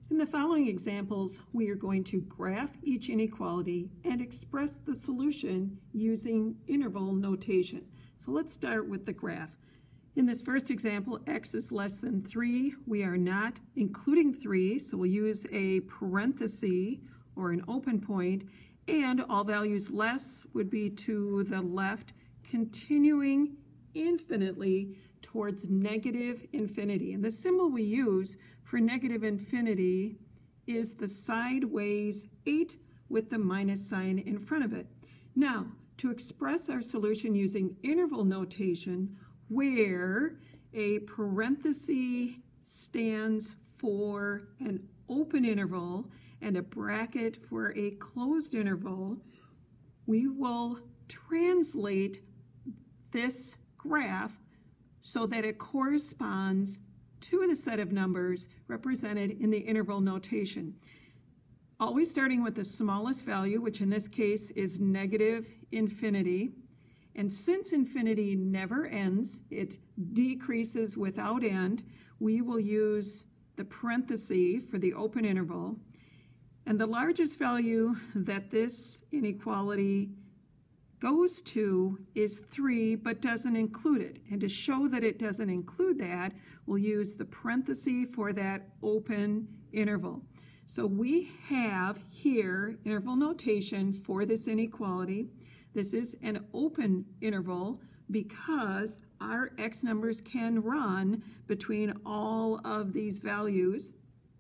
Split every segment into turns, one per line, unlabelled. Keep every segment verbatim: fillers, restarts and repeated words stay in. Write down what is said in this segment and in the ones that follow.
In the following examples, we are going to graph each inequality and express the solution using interval notation. So let's start with the graph. In this first example, x is less than three. We are not including three, so we'll use a parenthesis or an open point, and all values less would be to the left, continuing infinitely towards negative infinity. And the symbol we use for negative infinity is the sideways eight with the minus sign in front of it. Now, to express our solution using interval notation, where a parenthesis stands for an open interval and a bracket for a closed interval, we will translate this graph so that it corresponds to the set of numbers represented in the interval notation. Always starting with the smallest value, which in this case is negative infinity. And since infinity never ends, it decreases without end, we will use the parenthesis for the open interval. And the largest value that this inequality goes to is three, but doesn't include it. And to show that it doesn't include that, we'll use the parenthesis for that open interval. So we have here interval notation for this inequality. This is an open interval because our x numbers can run between all of these values,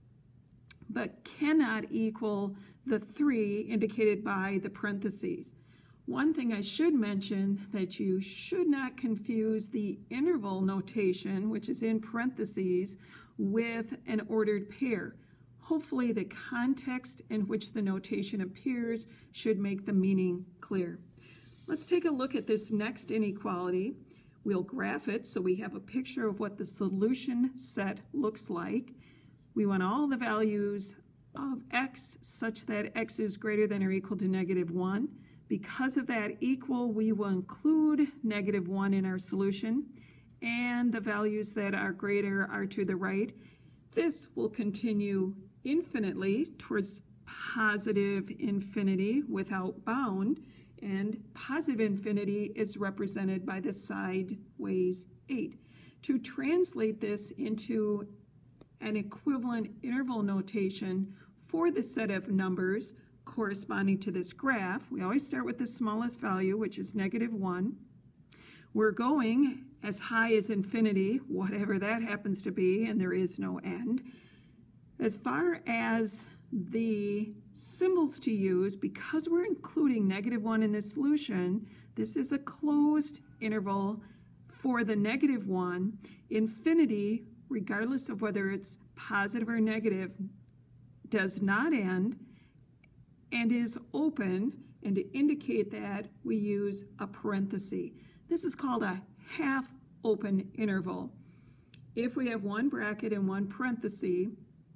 but cannot equal the three indicated by the parentheses. One thing I should mention that you should not confuse the interval notation, which is in parentheses, with an ordered pair. Hopefully the context in which the notation appears should make the meaning clear. Let's take a look at this next inequality. We'll graph it so we have a picture of what the solution set looks like. We want all the values of x such that x is greater than or equal to negative one. Because of that equal, we will include negative one in our solution, and the values that are greater are to the right. This will continue infinitely towards positive infinity without bound, and positive infinity is represented by the sideways eight. To translate this into an equivalent interval notation for the set of numbers corresponding to this graph, we always start with the smallest value, which is negative one. We're going as high as infinity, whatever that happens to be, and there is no end. As far as the symbols to use, because we're including negative one in this solution, this is a closed interval for the negative one. Infinity, regardless of whether it's positive or negative, does not end and is open, and to indicate that we use a parenthesis. This is called a half open interval. If we have one bracket and one parenthesis,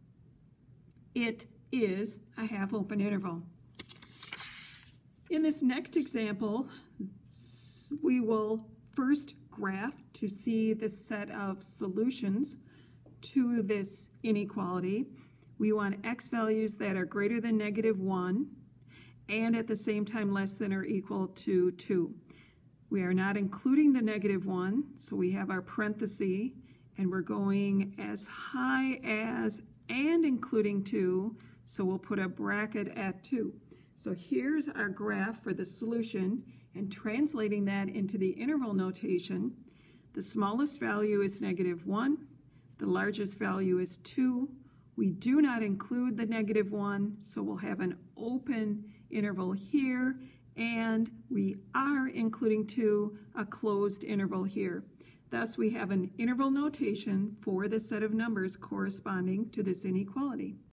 it is a half open interval. In this next example, we will first graph to see the set of solutions to this inequality. We want x values that are greater than negative one and at the same time less than or equal to two. We are not including the negative one, so we have our parenthesis, and we're going as high as and including two, so we'll put a bracket at two. So here's our graph for the solution, and translating that into the interval notation, the smallest value is negative one, the largest value is two. We do not include the negative one, so we'll have an open interval here, and we are including two, a closed interval here. Thus, we have an interval notation for the set of numbers corresponding to this inequality.